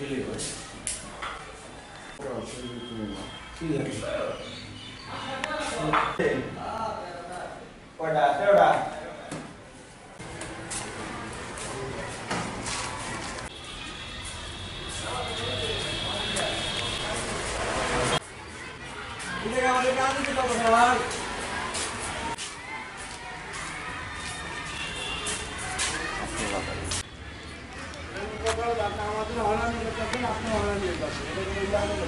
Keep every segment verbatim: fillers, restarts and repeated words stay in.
και λίγο, έτσι. Τι είναι. Κοντά, τώρα. Ini kawan kawan kita bersabar. Kalau datang waktu orang ni kita pun apa orang ni kita. Kita kena jalan.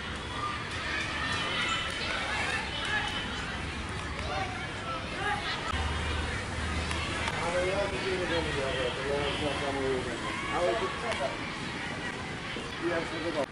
Awak yang begini begini, awak yang macam ini. Awak itu. Dia sudah.